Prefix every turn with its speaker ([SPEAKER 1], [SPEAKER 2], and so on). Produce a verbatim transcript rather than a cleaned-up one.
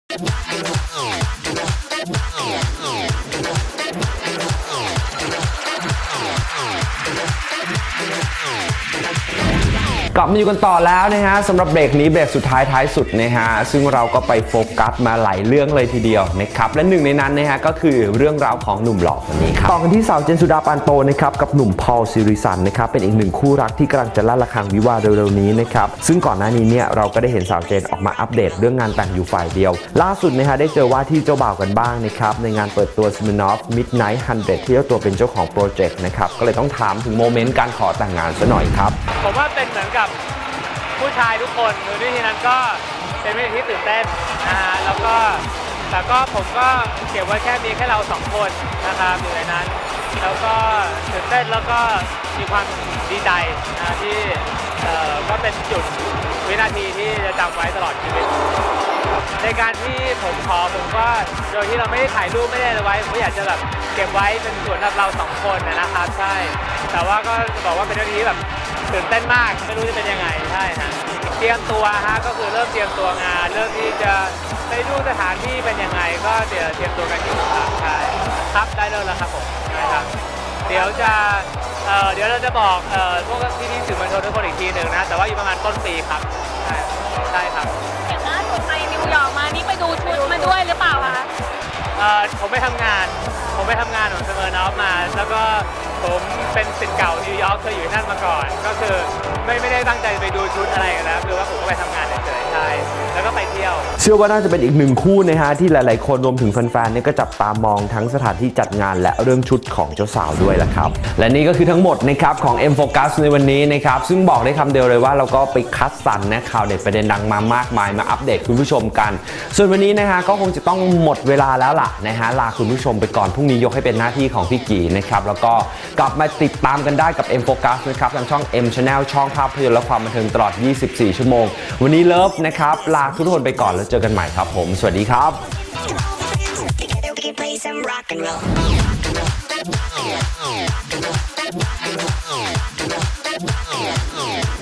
[SPEAKER 1] กลับมาอยู่กันต่อแล้วนะฮะสำหรับเบรกนี้เบรกสุดท้ายท้ายสุดนะฮะซึ่งเราก็ไปโฟกัสมาหลายเรื่องเลยทีเดียวนะครับและหนึ่งในนั้นนะฮะก็คือเรื่องราวของหนุ่มหล่อคนนี้ครับต่อกันที่สาวเจนสุดาปานโตนะครับกับหนุ่มพอลซิริสันนะครับเป็นอีกหนึ่งคู่รักที่กำลังจะลั่นระฆังวิวาห์เร็วๆนี้นะครับซึ่งก่อนหน้านี้เนี่ยเราก็ได้เห็นสาวเจนออกมาอัปเดตเรื่องงานแต่งอยู่ฝ่ายเดียวล่าสุดนะฮะได้เจอว่าที่เจ้าบ่าวกันบ้างนะครับในงานเปิดตัว Smirnoff Midnight หนึ่งร้อยที่เจ้าตัวเป็นเจ้าของโปรเจกต์นะครับก็เลยต้องถามถึงโมเมนต์การขอแต่งงานซะหน่อยครับ
[SPEAKER 2] ผมว่าเป็นเหมือนกับผู้ชายทุกคนโดยวิธีนั้นก็เป็นวิธีที่ตื่นเต้นนะฮะแล้วก็แต่ก็ผมก็เก็บไว้แค่มีแค่เราสองคนนะครับอยู่ในนั้นแล้วก็ตื่นเต้นแล้วก็มีความดีใจนะที่เอ่อก็เป็นจุดวินาทีที่จะจำไว้ตลอดชีวิตในการที่ผมขอผมก็โดยที่เราไม่ได้ถ่ายรูปไม่ได้อะไรไว้ผมอยากจะแบบเก็บไว้เป็นส่วนสำหรับเราสองคนนะครับใช่แต่ว่าก็จะบอกว่าเป็นวินาทีแบบตื่นเต้นมากไม่รู้จะเป็นยังไงใช่ฮะเตรียมตัวฮะก็คือเริ่มเตรียมตัวงานเริ่มที่จะไปดูสถานที่เป็นยังไงก็เดี๋ยวเตรียมตัวกันอยู่ครับใช่ครับได้เลยแล้วครับผมนะครับเดี๋ยวจะเอ่อเดี๋ยวเราจะบอกเอ่อพวกพี่ๆสื่อมวลชนทุกคนอีกทีหนึ่งนะแต่ว่าอยู่ประมาณต้นปีครับใช่ใช่ครับ
[SPEAKER 3] เห็นล่าสุดไปนิวยอร์กมานี่ไปดูชุดมาด้วยหรือเปล่าคะ
[SPEAKER 2] เอ่อผมไปทำงานผมไปทำงานของสเมอร์นอฟมาแล้วก็ผมเป็นศิษย์เก่านิวยอร์กเคยอยู่นั่นมาก่อนก็คือไม่ไม่ได้ตั้งใจไปดูชุดอะไรกันนะคือว่าผมก็ไปทำงานเฉยๆใช่แล้วก็ไปเที่ยว
[SPEAKER 1] เชื่อว่าน่าจะเป็นอีกหนึ่งคู่นะฮะที่หลายๆคนรวมถึงแฟนๆเนี่ยก็จับตามองทั้งสถานที่จัดงานและเรื่องชุดของเจ้าสาวด้วยล่ะครับและนี่ก็คือทั้งหมดนะครับของ M Focus ในวันนี้นะครับซึ่งบอกได้คำเดียวเลยว่าเราก็ไปคัดสรรนะข่าวเด็ดประเด็นดังมามากมายมาอัปเดตคุณผู้ชมกันส่วนวันนี้นะฮะก็คงจะต้องหมดเวลาแล้วล่ะนะฮะลาคุณผู้ชมไปก่อนพรุ่งนี้ยกให้เป็นหน้าที่ของพี่กีนะครับแล้วก็กลับมาติดตามกันได้กับ M Focus นะครับทางช่อง M Channel ช่องภาพยนตร์และความบันเทิงตลอดยี่สิบสี่ชั่วโมงวันนี้เลิฟนะครับลาทุกคนไปก่อนแล้วเจอกันใหม่ครับผมสวัสดีครับ